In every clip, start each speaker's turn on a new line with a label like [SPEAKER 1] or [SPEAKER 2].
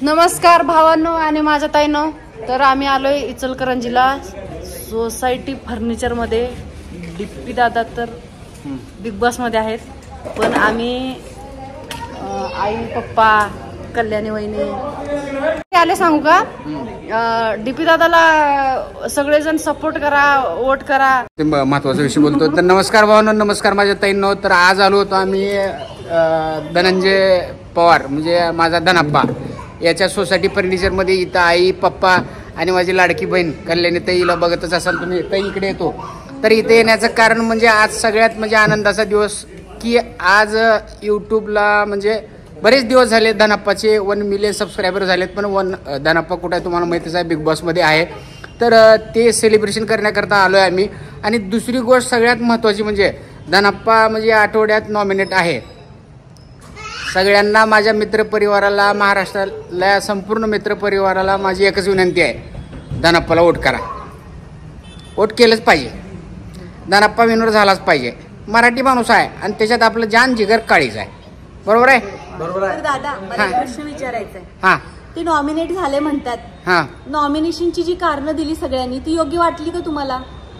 [SPEAKER 1] नमस्कार भावांनो आणि माझ्या ताईंनो. तर आम्ही आलोय इचलकरंजीला सोसायटी फर्निचर मध्ये. डिप्पी दादा तर बिग बॉस मध्ये आहेत, पण आम्ही आई पप्पा कल्याणी वहिनी आले. सांगू का, डीपी दादाला सगळेजण सपोर्ट करा, वोट करा.
[SPEAKER 2] महत्वाचा विषय बोलतो. तर नमस्कार भावांनो, नमस्कार माझ्या ताईंनो. तर आज आलो होतो आम्ही धनंजय पवार म्हणजे माझा धनाप्पा याच्या सोसायटी फर्निचरमध्ये. इथं आई पप्पा आणि माझी लाडकी बहीण कल्याणी ताईला बघतच असाल तुम्ही. ताई इकडे येतो. तर इथे येण्याचं कारण म्हणजे आज सगळ्यात म्हणजे आनंदाचा दिवस की आज यूट्यूबला म्हणजे बरेच दिवस झाले धनाप्पाचे 1 मिलियन सबस्क्रायबर झालेत, पण धनाप्पा कुठे आहे तुम्हाला माहितीच आहे, बिग बॉसमध्ये आहे. तर ते सेलिब्रेशन करण्याकरता आलो आहे आम्ही. आणि दुसरी गोष्ट सगळ्यात महत्त्वाची म्हणजे धनाप्पा म्हणजे आठवड्यात नॉमिनेट आहे. सगळ्यांना माझ्या मित्रपरिवाराला, महाराष्ट्राला संपूर्ण मित्रपरिवाराला माझी एकच विनंती आहे, धनाप्पाला वोट करा. वोट केलंच पाहिजे. धनाप्पा विनर झालाच पाहिजे. मराठी माणूस आहे आणि त्याच्यात आपलं जान जिगर काळीच आहे. बरोबर आहे?
[SPEAKER 3] बरोबर आहे. दादा मला प्रश्न विचारायचा आहे.
[SPEAKER 2] हा,
[SPEAKER 3] ते नॉमिनेट झाले म्हणतात.
[SPEAKER 2] हा,
[SPEAKER 3] नॉमिनेशनची जी कारणं दिली सगळ्यांनी ती योग्य वाटली का तुम्हाला?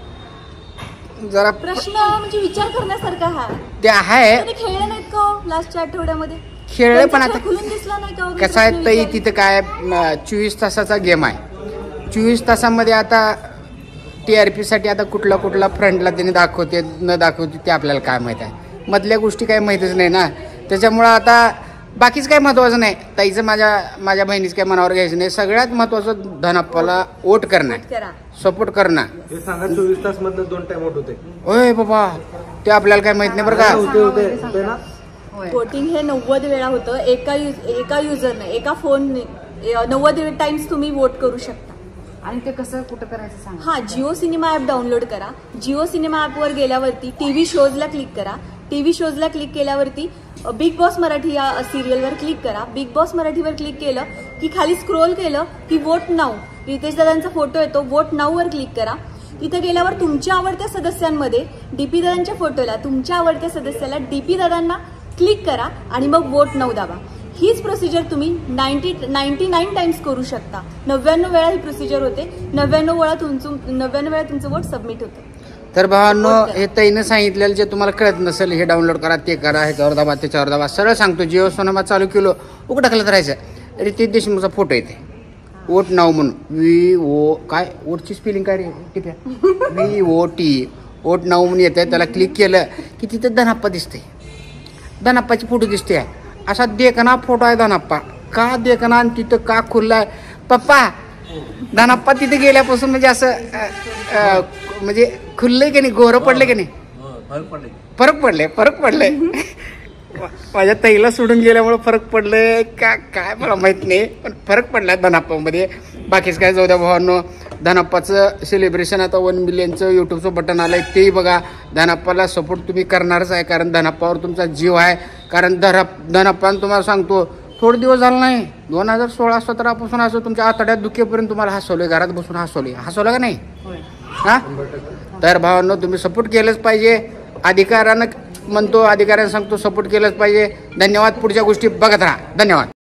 [SPEAKER 2] जरा
[SPEAKER 3] प्रश्न म्हणजे विचार करण्यासारखा हा.
[SPEAKER 2] ते आहे.
[SPEAKER 3] त्यांनी खेळले नाहीत का लास्टच्या आठवड्यामध्ये?
[SPEAKER 2] खेळले पण आता
[SPEAKER 3] खुलून दिसला नाही का?
[SPEAKER 2] कसं आहे ताई, तिथं काय 24 तासाचा गेम आहे. 24 तासामध्ये आता TRP साठी आता कुठला कुठला फ्रंटला त्यांनी दाखवते न दाखवते ते आपल्याला काय माहित आहे. मधल्या गोष्टी काही माहितच नाही ना. त्याच्यामुळं आता बाकीच काही महत्वाचं नाही. ताईचं माझ्या बहिणीचं काही मनावर घ्यायचं नाही. सगळ्यात महत्वाचं धनाप्पाला वोट करणं, सपोर्ट करणं.
[SPEAKER 4] हे सांगा 24 तास मधनं 2 टाइम वोट होते.
[SPEAKER 2] होय बाबा, ते आपल्याला काय माहित नाही बरं का.
[SPEAKER 4] होते ना.
[SPEAKER 3] वोटिंग हे 90 वेळा होतं. एका युजरने एका फोनने 90 टाइम्स तुम्ही वोट करू शकता.
[SPEAKER 1] आणि ते कसं कुठं करायचं सांग.
[SPEAKER 3] हा, जिओ सिनेमा ऍप डाउनलोड करा. जिओ सिनेमा ऍपवर गेल्यावरती टीव्ही शोजला क्लिक करा. टीव्ही शोजला क्लिक केल्यावरती बिग बॉस मराठी या सिरियलवर क्लिक करा. बिग बॉस मराठीवर क्लिक केलं की खाली स्क्रोल केलं की वोट नाऊ, रितेश दादांचा फोटो येतो. वोट नाऊ वर क्लिक करा. तिथे गेल्यावर तुमच्या आवडत्या सदस्यांमध्ये डीपी दादांच्या फोटोला, तुमच्या आवडत्या सदस्याला डीपी दादांना क्लिक करा आणि मग वोट नाऊ दाबा. हीच प्रोसिजर तुम्ही 99 टाइम्स करू शकता. 99 वेळा ही प्रोसिजर होते. 99 वेळा तुमचं वोट सबमिट होतं.
[SPEAKER 2] तर भावांनो, हे ताईनं सांगितलेलं जे तुम्हाला कळत नसेल, हे डाउनलोड करा, ते करा, ह्याच्यावर दाबा, त्याच्यावर दाबा. सरळ सांगतो, जिओ सिनेमा चालू केलो उघड टाकलं राहायचं. रितेश देशमुखचा फोटो येते. वोट नाव म्हणून VO काय वोटची स्पेलिंग काय रे टिप्या VOT वोट नाव म्हणून येते. त्याला क्लिक केलं की तिथं धनाप्पा दिसते. धनाप्पाची फोटो दिसते. असा देखना फोटो आहे धनाप्पा. का देखना आणि तिथं का खुल्लाय पप्पा. धनाप्पा तिथे गेल्यापासून म्हणजे असं म्हणजे खुल्लंय की नाही, गोरं पडले की नाही, फरक पडले. माझ्या ताईला सोडून गेल्यामुळे फरक पडले का काय मला माहित नाही, पण फरक पडलाय धनाप्पामध्ये. बाकीच काय जाऊ द्या भावांनो. धनाप्पाचं सेलिब्रेशन आता 1 मिलियनचं यूट्यूबचं बटन आलंय, तेही बघा. धनाप्पाला सपोर्ट तुम्ही करणारच आहे, कारण धनाप्पावर तुमचा जीव आहे. कारण धनाप्पानं तुम्हाला सांगतो, थोडे दिवस झालं नाही, 2016-17पासून असं तुमच्या आतड्यात दुखेपर्यंत तुम्हाला हसवले, घरात बसून हसवलं का नाही? हा. तर भावांनो, तुम्ही सपोर्ट केलंच पाहिजे. अधिकाऱ्यानं म्हणतो, अधिकाऱ्यानं सांगतो, सपोर्ट केलंच पाहिजे. धन्यवाद. पुढच्या गोष्टी बघत राहा. धन्यवाद.